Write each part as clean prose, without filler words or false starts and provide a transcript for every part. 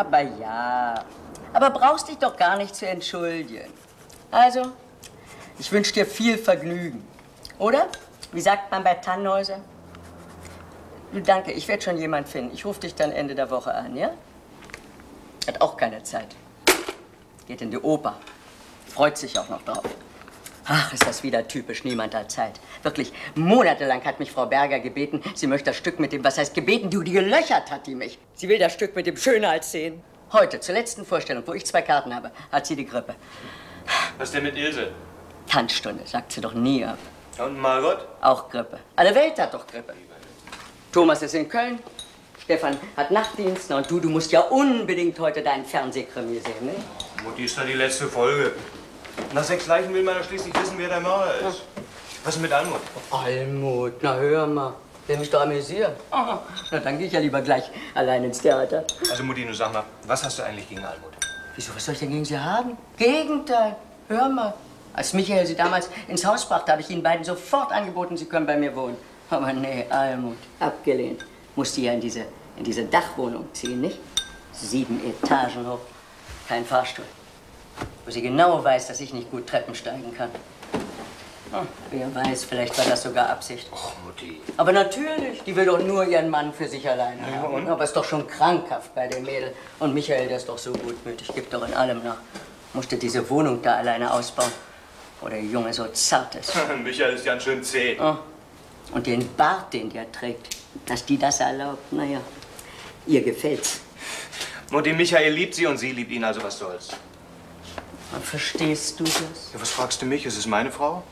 Aber ja. Aber brauchst dich doch gar nicht zu entschuldigen. Also, ich wünsche dir viel Vergnügen. Oder? Wie sagt man bei Tannhäuser? Du, danke, ich werde schon jemand finden. Ich rufe dich dann Ende der Woche an, ja? Hat auch keine Zeit. Geht in die Oper. Freut sich auch noch drauf. Ach, ist das wieder typisch, niemand hat Zeit. Wirklich, monatelang hat mich Frau Berger gebeten, sie möchte das Stück mit dem, was heißt gebeten, du, die gelöchert hat die mich. Sie will das Stück mit dem Schönheit sehen. Heute, zur letzten Vorstellung, wo ich 2 Karten habe, hat sie die Grippe. Was denn mit Ilse? Tanzstunde, sagt sie doch nie ab. Und Margot? Auch Grippe. Alle Welt hat doch Grippe. Thomas ist in Köln, Stefan hat Nachtdienst, na, und du musst ja unbedingt heute deinen Fernsehkrimi sehen, ne? Mutti, ist da die letzte Folge. Nach 6 Leichen will man ja schließlich wissen, wer der Mörder ist. Was ist mit Almut? Almut, na hör mal. Will mich doch amüsieren. Oh, na, dann gehe ich ja lieber gleich allein ins Theater. Also Mutti, nun sag mal, was hast du eigentlich gegen Almut? Wieso, was soll ich denn gegen sie haben? Gegenteil, hör mal. Als Michael sie damals ins Haus brachte, habe ich ihnen beiden sofort angeboten, sie können bei mir wohnen. Aber nee, Almut, abgelehnt. Musste ja in diese Dachwohnung ziehen, nicht? 7 Etagen hoch, kein Fahrstuhl. Wo sie genau weiß, dass ich nicht gut Treppen steigen kann. Oh, wer weiß, vielleicht war das sogar Absicht. Och, Mutti. Aber natürlich, die will doch nur ihren Mann für sich alleine haben. Aber ist doch schon krankhaft bei dem Mädel. Und Michael, der ist doch so gutmütig, gibt doch in allem nach. Musste diese Wohnung da alleine ausbauen, wo der Junge so zart ist. Michael ist ganz schön zäh. Oh. Und den Bart, den der trägt, dass die das erlaubt, naja, ihr gefällt's. Mutti, Michael liebt sie und sie liebt ihn, also was soll's. Verstehst du das? Ja, was fragst du mich? Ist es meine Frau?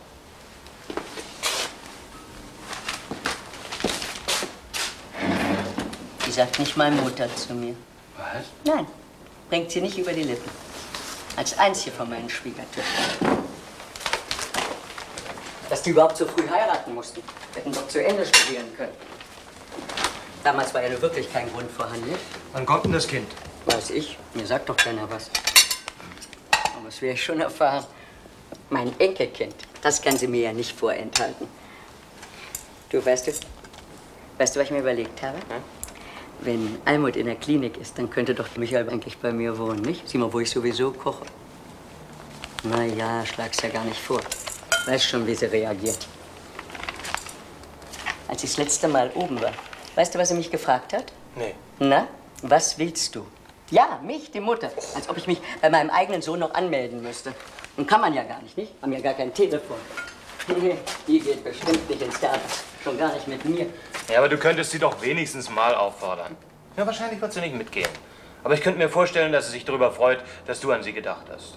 Die sagt nicht mal Mutter zu mir. Was? Nein, bringt sie nicht über die Lippen. Als einzige von meinen Schwiegertöchtern. Dass die überhaupt so früh heiraten mussten, hätten doch zu Ende studieren können. Damals war ja nur wirklich kein Grund vorhanden. Wann kommt denn das Kind? Weiß ich, mir sagt doch keiner was. Aber das werde ich schon erfahren. Mein Enkelkind, das kann sie mir ja nicht vorenthalten. Du, weißt du, was ich mir überlegt habe? Hm? Wenn Almut in der Klinik ist, dann könnte doch Michael eigentlich bei mir wohnen, nicht? Sieh mal, wo ich sowieso koche. Na ja, schlag's ja gar nicht vor. Weiß schon, wie sie reagiert. Als ich das letzte Mal oben war, weißt du, was sie mich gefragt hat? Nee. Na, was willst du? Ja, mich, die Mutter. Als ob ich mich bei meinem eigenen Sohn noch anmelden müsste. Und kann man ja gar nicht, nicht? Haben ja gar kein Telefon. Nee, die geht bestimmt nicht ins Theater. Schon gar nicht mit mir. Ja, aber du könntest sie doch wenigstens mal auffordern. Ja, wahrscheinlich wird sie nicht mitgehen. Aber ich könnte mir vorstellen, dass sie sich darüber freut, dass du an sie gedacht hast.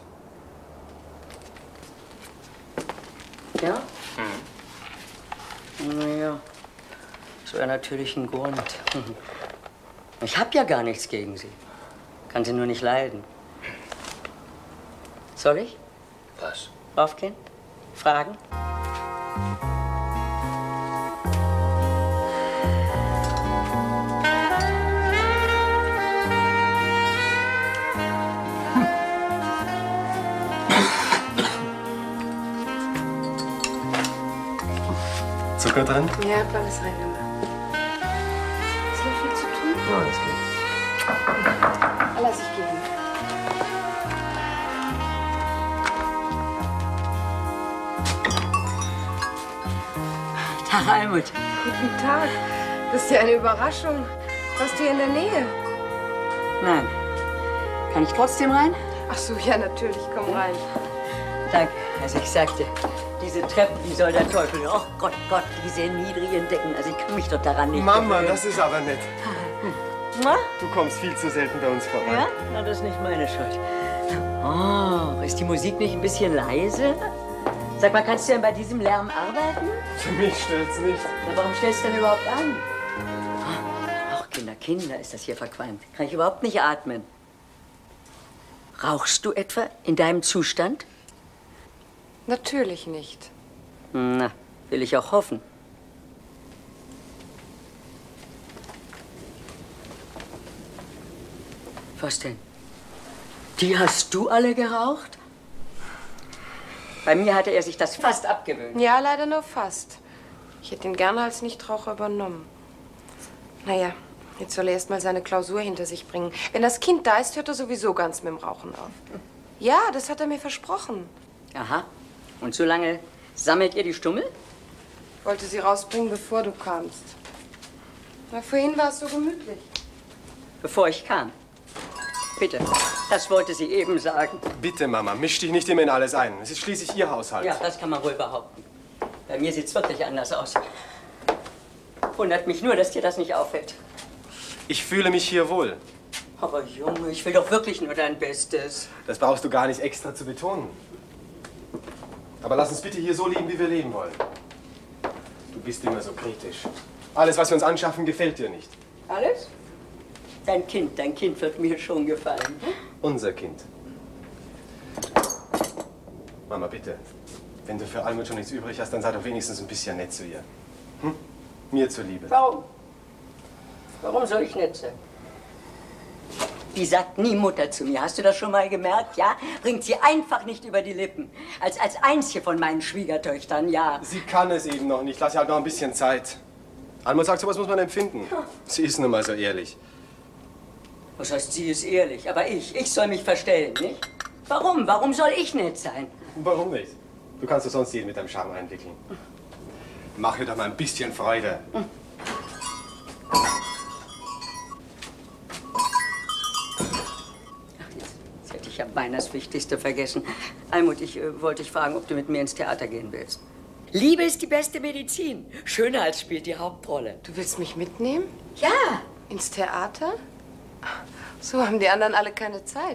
Ja? Naja, das wäre natürlich ein Grund. Ich habe ja gar nichts gegen sie. Kann sie nur nicht leiden. Soll ich? Was? Raufgehen? Fragen? Zucker drin? Ja, hab alles reingemacht. Ist noch viel zu tun? Ja, das geht. Lass ich gehen. Tag, Almut. Guten Tag. Das ist ja eine Überraschung. Warst du hier in der Nähe? Nein. Kann ich trotzdem rein? Ach so, ja, natürlich. Komm rein. Danke. Also ich sagte, diese Treppen, die soll der Teufel. Oh Gott, Gott, diese niedrigen Decken. Also ich kann mich doch daran nicht Mama, gewöhnen. das ist aber nett. Na? Du kommst viel zu selten bei uns vorbei. Ja? Na, das ist nicht meine Schuld. Oh, ist die Musik nicht ein bisschen leise? Sag mal, kannst du denn bei diesem Lärm arbeiten? Für mich stört's nicht. Na, warum stellst du denn überhaupt an? Ach, Kinder, ist das hier verqualmt. Kann ich überhaupt nicht atmen. Rauchst du etwa in deinem Zustand? Natürlich nicht. Na, will ich auch hoffen. Was denn? Die hast du alle geraucht? Bei mir hatte er sich das fast abgewöhnt. Ja, leider nur fast. Ich hätte ihn gerne als Nichtraucher übernommen. Naja, Jetzt soll er erst mal seine Klausur hinter sich bringen. Wenn das Kind da ist, hört er sowieso ganz mit dem Rauchen auf. Ja, das hat er mir versprochen. Aha. Und so lange sammelt ihr die Stummel? Ich wollte sie rausbringen, bevor du kamst. Na, vorhin war es so gemütlich. Bevor ich kam. Bitte, das wollte sie eben sagen. Bitte, Mama, misch dich nicht immer in alles ein. Es ist schließlich Ihr Haushalt. Ja, das kann man wohl behaupten. Bei mir sieht's wirklich anders aus. Wundert mich nur, dass dir das nicht auffällt. Ich fühle mich hier wohl. Aber Junge, ich will doch wirklich nur dein Bestes. Das brauchst du gar nicht extra zu betonen. Aber lass uns bitte hier so leben, wie wir leben wollen. Du bist immer so kritisch. Alles, was wir uns anschaffen, gefällt dir nicht. Alles? Dein Kind wird mir schon gefallen. Unser Kind. Mama, bitte. Wenn du für Almut schon nichts übrig hast, dann sei doch wenigstens ein bisschen nett zu ihr. Hm? Mir zuliebe. Warum? Warum soll ich nett sein? Die sagt nie Mutter zu mir. Hast du das schon mal gemerkt? Ja? Bringt sie einfach nicht über die Lippen. Als einzige von meinen Schwiegertöchtern, ja. Sie kann es eben noch nicht. Lass ihr halt noch ein bisschen Zeit. Almut sagt, sowas muss man empfinden. Sie ist nun mal so ehrlich. Was heißt, sie ist ehrlich? Aber ich soll mich verstellen, nicht? Warum? Warum soll ich nett sein? Warum nicht? Du kannst doch sonst jeden mit deinem Charme einwickeln. Mach ihr doch mal ein bisschen Freude. Jetzt hätte ich ja beinahe das Wichtigste vergessen. Almut, ich wollte dich fragen, ob du mit mir ins Theater gehen willst. Liebe ist die beste Medizin. Schönheit spielt die Hauptrolle. Du willst mich mitnehmen? Ja. Ins Theater? So haben die anderen alle keine Zeit.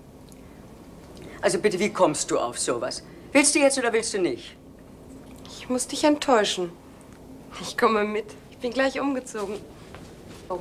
Also bitte, wie kommst du auf sowas? Willst du jetzt oder willst du nicht? Ich muss dich enttäuschen. Ich komme mit. Ich bin gleich umgezogen. Oh.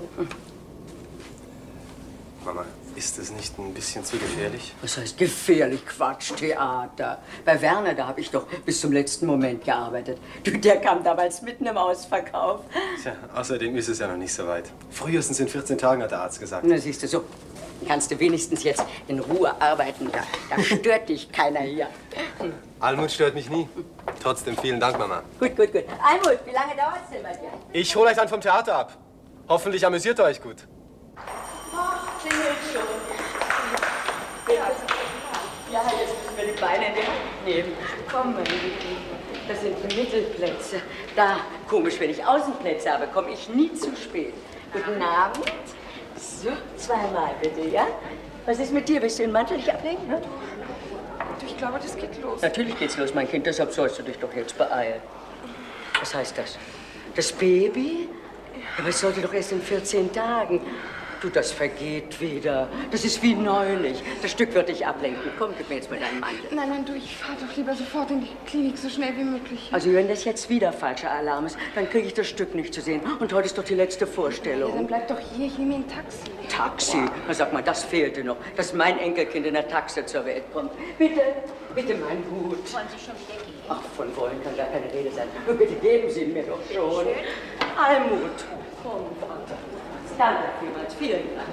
Mama, ist das nicht ein bisschen zu gefährlich? Was heißt gefährlich? Quatsch, Theater. Bei Werner, da habe ich doch bis zum letzten Moment gearbeitet. Du, der kam damals mitten im Ausverkauf. Tja, außerdem ist es ja noch nicht so weit. Frühestens in 14 Tagen, hat der Arzt gesagt. Na, siehst du, so kannst du wenigstens jetzt in Ruhe arbeiten. Da stört dich keiner hier. Almut stört mich nie. Trotzdem vielen Dank, Mama. Gut. Almut, wie lange dauert's denn bei dir? Ich hole euch dann vom Theater ab. Hoffentlich amüsiert ihr euch gut. Klingelt schon. Ja, jetzt müssen wir die Beine in die Hand nehmen. Komm, meine Lieben. Das sind die Mittelplätze. Da, komisch, wenn ich Außenplätze habe, komme ich nie zu spät. Guten Abend. So, zweimal bitte, ja? Was ist mit dir? Willst du den Mantel nicht ablegen? Ne? Ich glaube, das geht los. Natürlich geht's los, mein Kind. Deshalb sollst du dich doch jetzt beeilen. Was heißt das? Das Baby? Aber es sollte doch erst in 14 Tagen. Du, das vergeht wieder. Das ist wie neulich. Das Stück wird dich ablenken. Komm, gib mir jetzt mal deinen Mantel. Nein, du, ich fahre doch lieber sofort in die Klinik, so schnell wie möglich. Also, wenn das jetzt wieder falscher Alarm ist, dann kriege ich das Stück nicht zu sehen. Und heute ist doch die letzte Ja, Vorstellung. dann bleib doch hier, ich nehme ein Taxi. Taxi? Na, sag mal, das fehlte noch, dass mein Enkelkind in der Taxe zur Welt kommt. Bitte, mein Hut. Wollen Sie schon wieder gehen? Ach, von wollen kann gar keine Rede sein. Nur bitte geben Sie ihn mir doch schon. Almut. Komm, Vater. Danke vielmals, vielen Dank.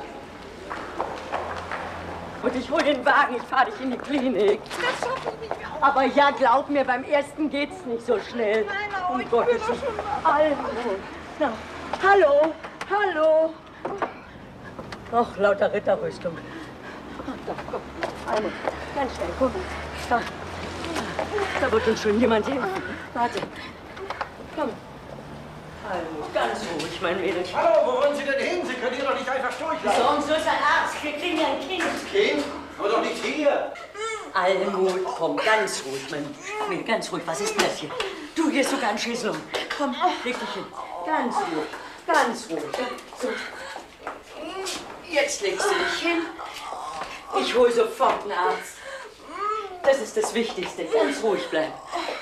Und ich hol den Wagen, ich fahre dich in die Klinik. Das schaffe ich nicht mehr. Aber ja, glaub mir, beim ersten geht's nicht so schnell. Nein, Um Gottes Willen. Almut. Na, hallo. Ach, lauter Ritterrüstung. Ach, da, komm. Almut, ganz schnell, komm. Da wird uns schon jemand helfen. Warte. Komm. Almut, ganz ruhig, mein Mädchen. Hallo, wo wollen Sie denn hin? Sie können hier doch nicht einfach durchlaufen. So, und so ist ein Arzt. Wir kriegen ja ein Kind. Kind? Aber doch nicht hier. Almut, komm, ganz ruhig, mein Mädchen, ganz ruhig. Was ist denn das hier? Du, hier ist sogar ein Schäslung. Komm, leg dich hin. Ganz ruhig, ganz ruhig. So. Jetzt legst du dich hin. Ich hol sofort einen Arzt. Das ist das Wichtigste. Ganz ruhig bleiben.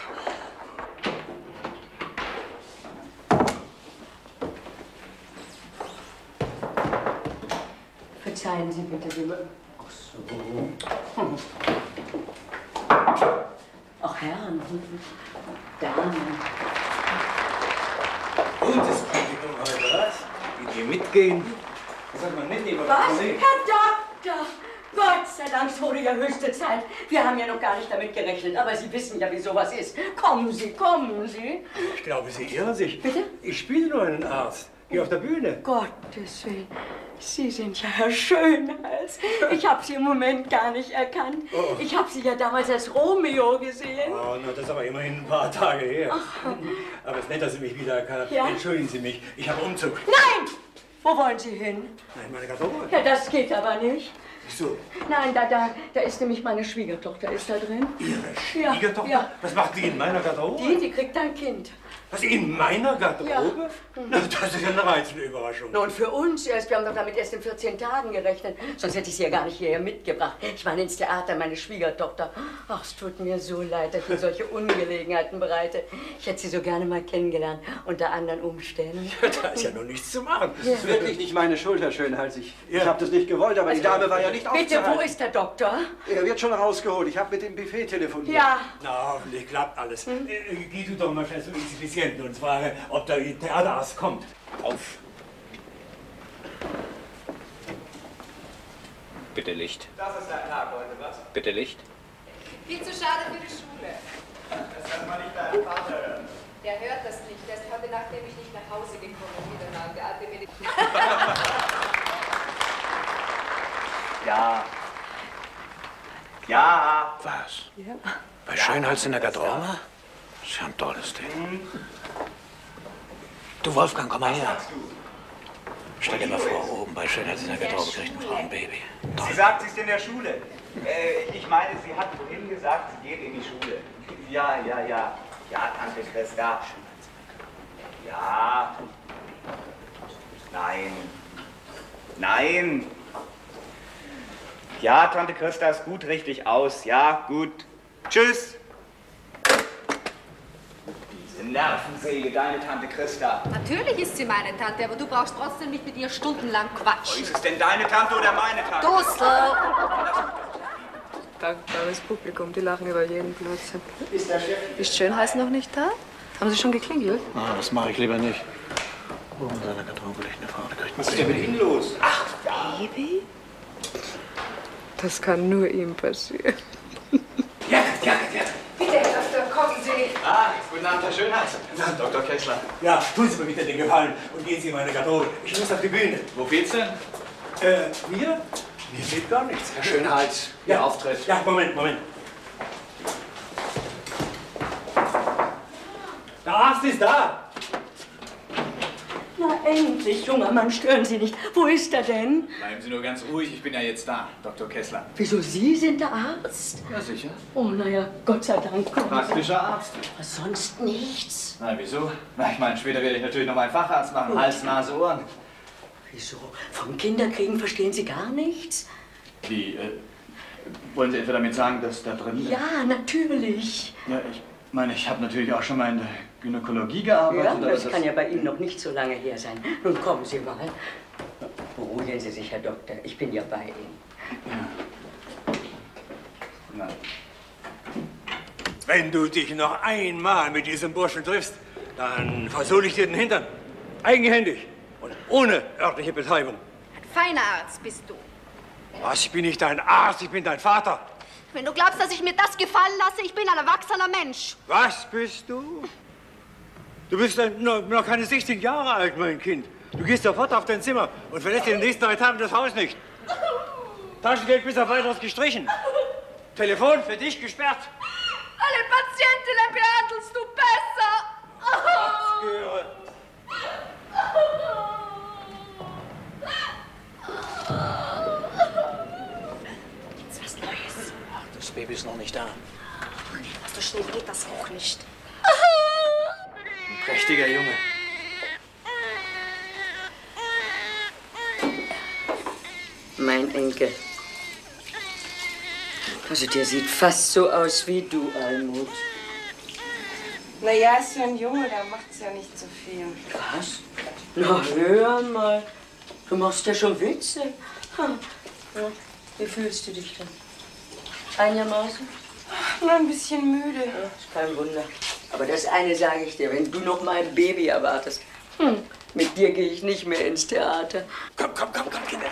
Verzeihen Sie bitte, liebe. Ach so. Ach, Herren. Damen. Gutes Publikum heute, was? Will ihr mitgehen? Soll man mitnehmen? Was? Herr Doktor! Gott sei Dank, es wurde ja höchste Zeit. Wir haben ja noch gar nicht damit gerechnet, aber Sie wissen ja, wie sowas ist. Kommen Sie, kommen Sie. Ich glaube, Sie irren sich. Bitte? Ich spiele nur einen Arzt. Hier auf der Bühne. Gottes Willen. Sie sind ja Herr Schönhals. Ich habe Sie im Moment gar nicht erkannt. Oh. Ich habe Sie ja damals als Romeo gesehen. Oh, na, das ist aber immerhin ein paar Tage her. Aber es ist nett, dass Sie mich wiedererkannt haben. Ja? Entschuldigen Sie mich, ich habe Umzug. Nein! Wo wollen Sie hin? Nein, meine Garderobe. Ja, das geht aber nicht. Wieso? Nein, da ist nämlich meine Schwiegertochter ist da drin. Ihre Schwiegertochter? Ja. Was macht die in meiner Garderobe? Die kriegt ein Kind. Was, in meiner Garderobe? Na, das ist ja eine reizende Überraschung. Na, und für uns erst, wir haben doch damit erst in 14 Tagen gerechnet. Sonst hätte ich sie ja gar nicht hierher mitgebracht. Ich meine ins Theater, meine Schwiegertochter. Ach, es tut mir so leid, dass ich Ihnen solche Ungelegenheiten bereite. Ich hätte sie so gerne mal kennengelernt, unter anderen Umständen. Da ist ja noch nichts zu machen. Das ist wirklich nicht meine Schuld, Herr Schönhals. Ich habe das nicht gewollt, aber die Dame war ja nicht Bitte, aufzuhalten. wo ist der Doktor? Er wird schon rausgeholt. Ich habe mit dem Buffet telefoniert. Ja. Na, hoffentlich klappt alles. Geh du doch mal schnell zum Insuffizient und frage, ob der Theaterarzt kommt. Auf. Bitte Licht. Das ist dein Tag heute, was? Bitte Licht. Viel zu schade für die Schule. Das kann man nicht deinen Vater hören. Der hört das nicht. Der ist heute, nachdem ich nicht nach Hause gekommen bin, der alte Medizin. Ja. Ja. Was? Ja. Bei Schönhals in der Garderobe? Das ist ja ein tolles Ding. Du, Wolfgang, komm mal her. Stell dir mal vor, oben bei Schönhals in der Garderobe kriegt eine Frau ein Baby. Toll. Sie sagt, sie ist in der Schule. Ich meine, sie hat vorhin gesagt, sie geht in die Schule. Ja. Ja, Tante Christa. Ja. Nein. Ja, Tante Christa ist gut richtig aus. Ja, gut. Tschüss. Diese Nervensäge, deine Tante Christa. Natürlich ist sie meine Tante, aber du brauchst trotzdem nicht mit ihr stundenlang quatschen. Ist es denn deine Tante oder meine Tante? Dussel! Dankbares Publikum, die lachen über jeden Blödsinn. Ist der Chef? Ist Schönhals noch nicht da? Haben Sie schon geklingelt? Ah, das mache ich lieber nicht. Oben in seiner Garderobe liegt eine Frau, die kriegt ein Was ist denn mit Ihnen los? Ach, Baby? Das kann nur ihm passieren. ja. Bitte, Herr Doktor, kommen Sie. Guten Abend, Herr Schönhals. Guten Abend, Dr. Kessler. Ja, tun Sie mir bitte den Gefallen und gehen Sie in meine Garderobe. Ich muss auf die Bühne. Wo geht's denn? Mir? Mir geht gar nichts. Herr Schönhals, Ihr Auftritt. Ja, Moment. Der Arzt ist da. Na endlich, junger Mann, stören Sie nicht. Wo ist er denn? Bleiben Sie nur ganz ruhig, ich bin ja jetzt da, Dr. Kessler. Wieso, Sie sind der Arzt? Ja, sicher. Oh, naja, Gott sei Dank. kommen Sie. Praktischer Arzt. Sonst nichts. Na, wieso? Na, ich meine, später werde ich natürlich noch meinen Facharzt machen. Hals, Nase, Ohren. Wieso? Vom Kinderkriegen verstehen Sie gar nichts? Wie, wollen Sie etwa damit sagen, dass da drin... Ja, natürlich. Ja, ich meine, ich habe natürlich auch schon mal in der Gynäkologie gearbeitet. Ja, aber das kann ja bei Ihnen noch nicht so lange her sein. Nun kommen Sie mal. Beruhigen Sie sich, Herr Doktor. Ich bin ja bei Ihnen. Na, Wenn du dich noch einmal mit diesem Burschen triffst, dann versohle ich dir den Hintern. Eigenhändig und ohne örtliche Betreibung. Ein feiner Arzt bist du. Was, ich bin nicht dein Arzt, ich bin dein Vater. Wenn du glaubst, dass ich mir das gefallen lasse, ich bin ein erwachsener Mensch. Was bist du? Du bist noch keine 16 Jahre alt, mein Kind. Du gehst sofort auf dein Zimmer und verlässt in den nächsten 3 Tagen das Haus nicht. Taschengeld bis auf weiteres gestrichen. Telefon für dich gesperrt. Alle Patientinnen behandelst du besser. Göre. Jetzt was Neues. Ach, das Baby ist noch nicht da. So schnell geht das auch nicht. Ein prächtiger Junge. Mein Enkel. Also der sieht fast so aus wie du, Almut. Naja, ist ja ein Junge, der macht's ja nicht so viel. Was? Na, hör mal. Du machst ja schon Witze. Ja, wie fühlst du dich denn? Einigermaßen? Nur ein bisschen müde. Ja, ist kein Wunder. Aber das eine sage ich dir, wenn du noch mal ein Baby erwartest, mit dir gehe ich nicht mehr ins Theater. Komm, Kinder.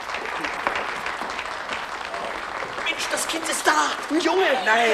Mensch, das Kind ist da! Ein Junge! Nein!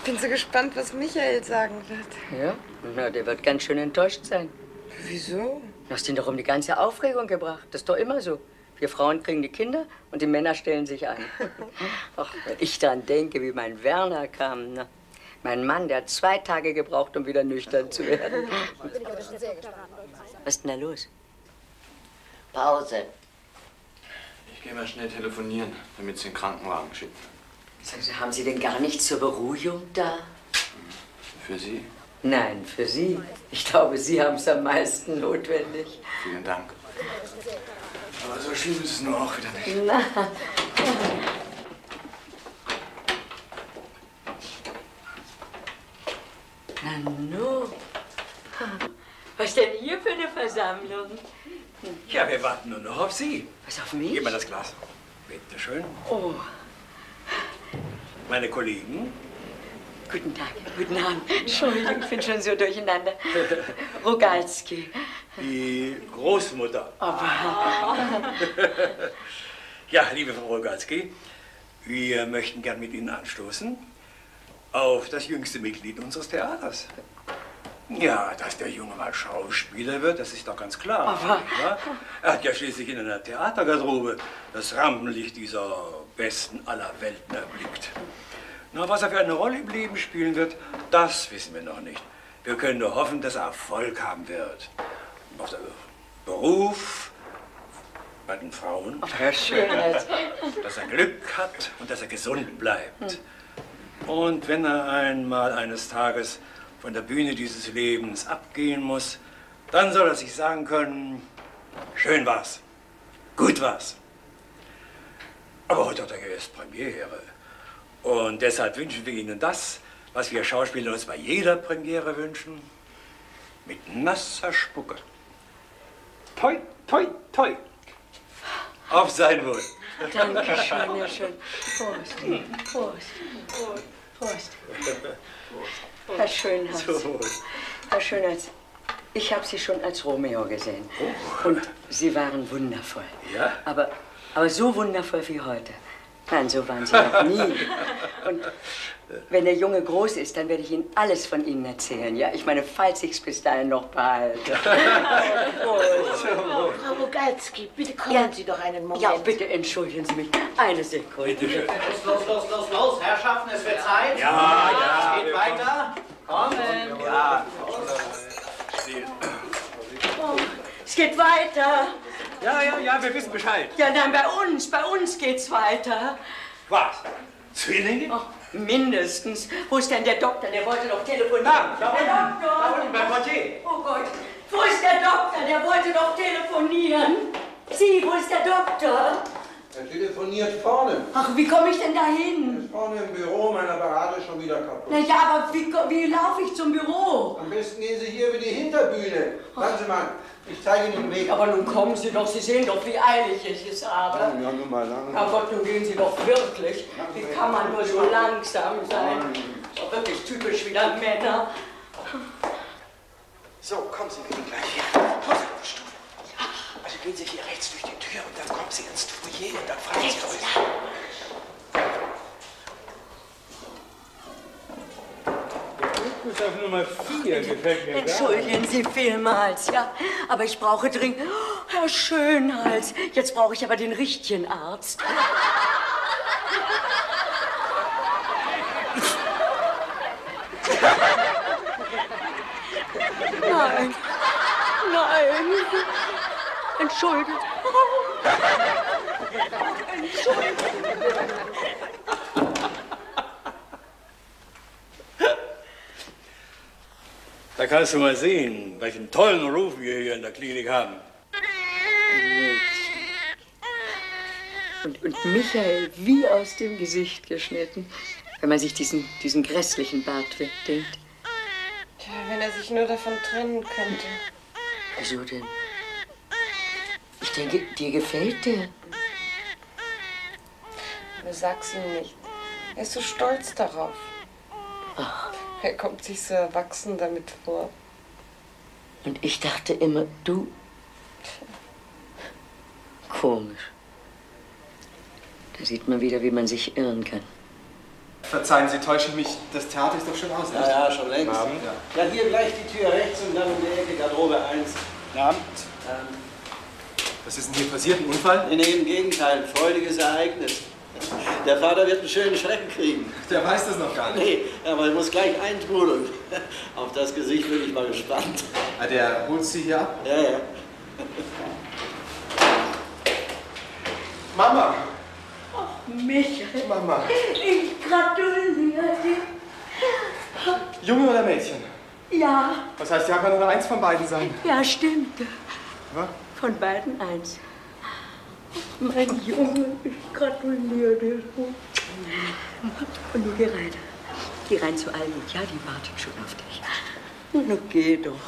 bin so gespannt, was Michael sagen wird. Ja? Na, der wird ganz schön enttäuscht sein. Wieso? Du hast ihn doch um die ganze Aufregung gebracht. Das ist doch immer so. Wir Frauen kriegen die Kinder und die Männer stellen sich an. Ach, wenn ich daran denke, wie mein Werner kam. Na. Mein Mann, der hat 2 Tage gebraucht, um wieder nüchtern zu werden. Was ist denn da los? Pause. Ich gehe mal schnell telefonieren, damit Sie den Krankenwagen schicken. Sagen Sie, haben Sie denn gar nichts zur Beruhigung da? Für Sie? Nein, für Sie. Ich glaube, Sie haben es am meisten notwendig. Vielen Dank. Aber so schlimm ist es nur auch wieder nicht. Na. Nanu. Was denn hier für eine Versammlung? Ja, wir warten nur noch auf Sie. Was, auf mich? Gib mal das Glas. Bitte schön. Oh. Meine Kollegen. Guten Tag, guten Abend. Entschuldigung, ich bin schon so durcheinander. Rogalski. Die Großmutter. Aber... Ja, liebe Frau Rogalski, wir möchten gern mit Ihnen anstoßen auf das jüngste Mitglied unseres Theaters. Ja, dass der Junge mal Schauspieler wird, das ist doch ganz klar. Aber... Ja? Er hat ja schließlich in einer Theatergarderobe das Rampenlicht dieser besten aller Welten erblickt. Na, was er für eine Rolle im Leben spielen wird, das wissen wir noch nicht. Wir können nur hoffen, dass er Erfolg haben wird. Auf der Beruf, bei den Frauen. Herr Schönheit. Dass er Glück hat und dass er gesund bleibt. Und wenn er einmal eines Tages von der Bühne dieses Lebens abgehen muss, dann soll er sich sagen können, schön war's, gut war's. Aber heute hat er ja erst Premiere. Und deshalb wünschen wir Ihnen das, was wir Schauspieler uns bei jeder Premiere wünschen, mit nasser Spucke. Toi, toi, toi. Auf sein Wohl. Dankeschön, Herr Schön. Prost. Prost. Prost. Herr Schönhaus. Herr Schönhaus, ich habe Sie schon als Romeo gesehen. Und Sie waren wundervoll. Ja? Aber so wundervoll wie heute. Nein, so waren Sie noch nie. Und wenn der Junge groß ist, dann werde ich Ihnen alles von Ihnen erzählen. Ja, ich meine, falls ich es bis dahin noch behalte. Frau Rogalski, bitte kommen Sie doch einen Moment. Ja, bitte entschuldigen Sie mich. Eine Sekunde. Bitte schön. Los, Herrschaften, es wird Zeit. Ja, es geht weiter. Kommen. Ja. Oh, es geht weiter. Ja, wir wissen Bescheid. Ja, nein, bei uns geht's weiter. Was? Zwillinge? Oh, mindestens. Wo ist denn der Doktor? Der wollte doch telefonieren. Da unten, beim Portier. Oh Gott, wo ist der Doktor? Der wollte doch telefonieren. Sie, wo ist der Doktor? Er telefoniert vorne. Ach, wie komme ich denn da hin? Ist vorne im Büro, mein Apparat ist schon wieder kaputt. Na ja, aber wie laufe ich zum Büro? Am besten gehen Sie hier über die Hinterbühne. Warten Sie mal, ich zeige Ihnen den Weg. Aber nun kommen Sie doch, Sie sehen doch, wie eilig ich es habe. Ja, nur mal lang. Herr Gott, nun gehen Sie doch wirklich. Wie kann man nur so langsam sein? Doch wirklich typisch wieder Männer. So, kommen Sie, wir gehen gleich hier. Stuhl. Also gehen Sie hier rechts durch die Tür und dann kommen Sie ins Foyer und dann fragen Sie ruhig. Rückbus auf Nummer 4 gefällt mir. Entschuldigen Sie vielmals, ja. Aber ich brauche dringend... Oh, Herr Schönhals, jetzt brauche ich aber den richtigen Arzt. Nein, nein. Entschuldigung. Entschuldigung. Da kannst du mal sehen, welchen tollen Ruf wir hier in der Klinik haben. Und Michael wie aus dem Gesicht geschnitten, wenn man sich diesen grässlichen Bart wegdenkt. Tja, wenn er sich nur davon trennen könnte. Wieso denn? Ich denke, dir gefällt der. Aber sag's ihm nicht. Er ist so stolz darauf. Ach. Er kommt sich so erwachsen damit vor. Und ich dachte immer, du... Komisch. Da sieht man wieder, wie man sich irren kann. Verzeihen Sie, täusche ich mich, das Theater ist doch schon aus, nicht? Ja, schon längst. Abend. Ja, hier gleich die Tür rechts und dann in der Ecke Garderobe 1. Abend. Was ist denn hier passiert? Ein Unfall? Nee, im Gegenteil, ein freudiges Ereignis. Der Vater wird einen schönen Schrecken kriegen. Der weiß das noch gar nicht. Nee, aber er muss gleich eintrudeln. Auf das Gesicht bin ich mal gespannt. Ah, der holt Sie hier ab? Ja, ja. Mama! Ach, Michael. Mama. Ich gratuliere dir. Junge oder Mädchen? Ja. Was heißt, ja, kann nur eins von beiden sein? Ja, stimmt. Was? Von beiden eins. Mein Junge, ich gratuliere dir. Und du geh rein. Geh rein zu Almut, ja, die wartet schon auf dich. Nun geh doch.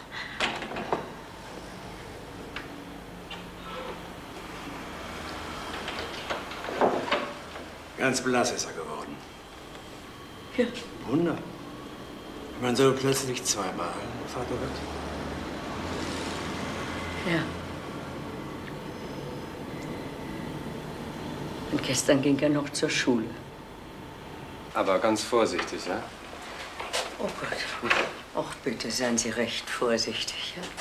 Ganz blass ist er geworden. Ja. Wunder. Man so plötzlich zweimal Vater wird. Ja. Und gestern ging er noch zur Schule. Aber ganz vorsichtig, ja? Oh Gott. Ach, bitte seien Sie recht vorsichtig, ja?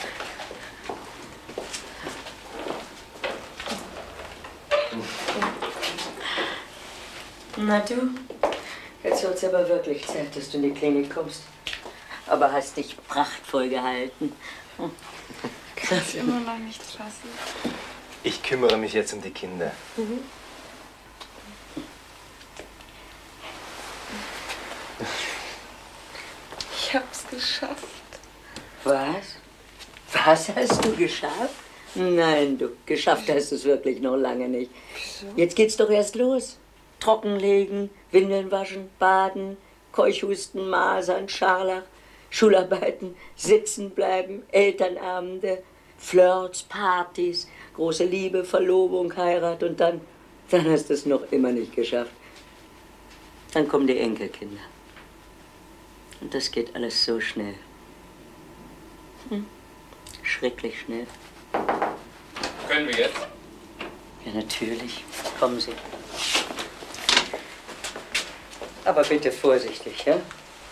Na du, jetzt wird's aber wirklich Zeit, dass du in die Klinik kommst. Aber hast dich prachtvoll gehalten. Ist immer noch nicht fassen. Ich kümmere mich jetzt um die Kinder. Ich hab's geschafft. Was? Was hast du geschafft? Nein, du, geschafft hast du es wirklich noch lange nicht. Wieso? Jetzt geht's doch erst los. Trockenlegen, Windeln waschen, baden, Keuchhusten, Masern, Scharlach, Schularbeiten, sitzen bleiben, Elternabende, Flirts, Partys, große Liebe, Verlobung, Heirat und dann hast du es noch immer nicht geschafft. Dann kommen die Enkelkinder. Und das geht alles so schnell. Schrecklich schnell. Können wir jetzt? Ja, natürlich. Kommen Sie. Aber bitte vorsichtig, ja?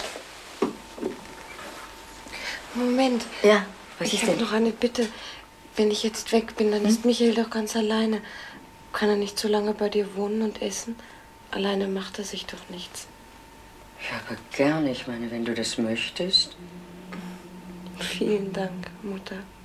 Moment. Ja, was ich ist habe denn? noch eine Bitte. Wenn ich jetzt weg bin, dann ist Michael doch ganz alleine. Kann er nicht so lange bei dir wohnen und essen? Alleine macht er sich doch nichts. Ja, aber gern. Ich meine, wenn du das möchtest. Vielen Dank, Mutter.